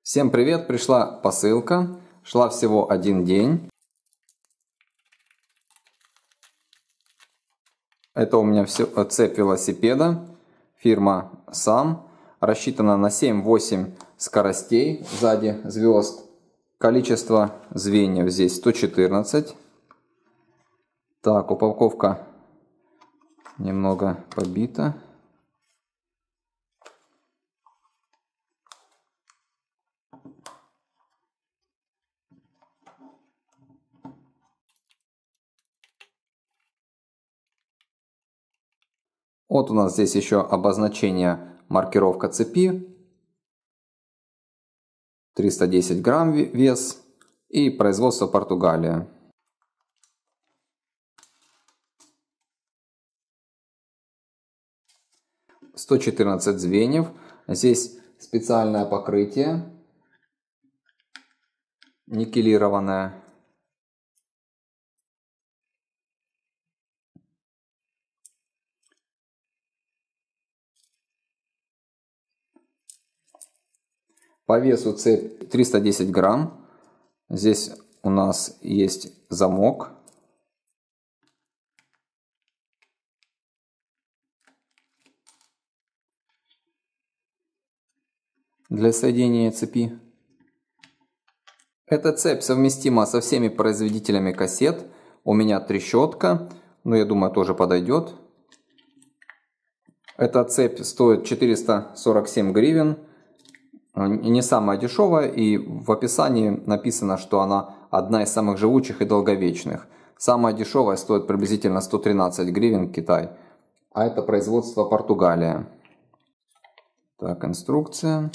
Всем привет! Пришла посылка. Шла всего один день. Это у меня цепь велосипеда. Фирма SAM. Рассчитана на 7-8 скоростей. Сзади звезд. Количество звеньев здесь 114. Так, упаковка немного побита. Вот у нас здесь еще обозначение, маркировка цепи. 310 грамм вес и производство Португалия. — 114 звеньев. Здесь специальное покрытие, никелированное. По весу цепь 310 грамм. Здесь у нас есть замок. Для соединения цепи. Эта цепь совместима со всеми производителями кассет. У меня трещотка, но я думаю, тоже подойдет. Эта цепь стоит 447 гривен. Не самая дешевая, и в описании написано, что она одна из самых живучих и долговечных. Самая дешевая стоит приблизительно 113 гривен, Китай. А это производство Португалия. Так, инструкция.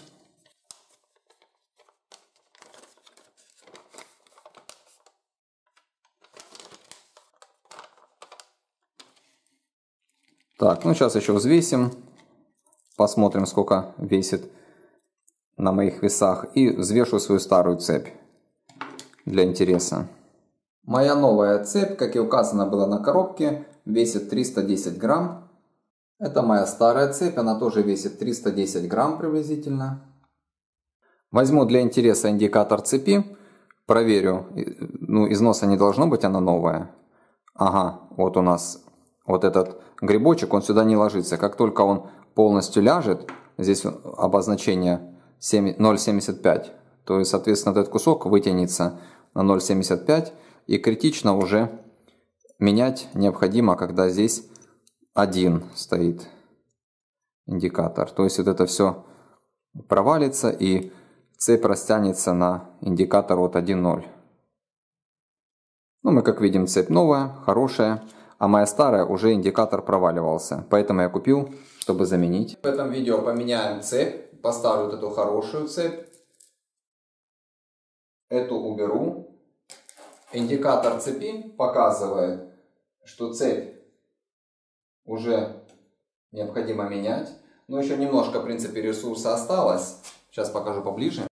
Так, ну сейчас еще взвесим. Посмотрим, сколько весит на моих весах. И взвешу свою старую цепь для интереса. Моя новая цепь, как и указано было на коробке, весит 310 грамм. Это моя старая цепь, она тоже весит 310 грамм приблизительно. Возьму для интереса индикатор цепи. Проверю, ну износа не должно быть, она новая. Ага, вот у нас вот этот грибочек, он сюда не ложится. Как только он полностью ляжет, здесь обозначение 0,75, то есть, соответственно, этот кусок вытянется на 0,75, и критично уже менять необходимо, когда здесь 1 стоит индикатор. То есть вот это все провалится и цепь растянется на индикатор вот 1,0. Ну, мы как видим, цепь новая, хорошая, а моя старая уже индикатор проваливался. Поэтому я купил, чтобы заменить. В этом видео поменяем цепь. Поставлю вот эту хорошую цепь. Эту уберу. Индикатор цепи показывает, что цепь уже необходимо менять. Но еще немножко, в принципе, ресурса осталось. Сейчас покажу поближе.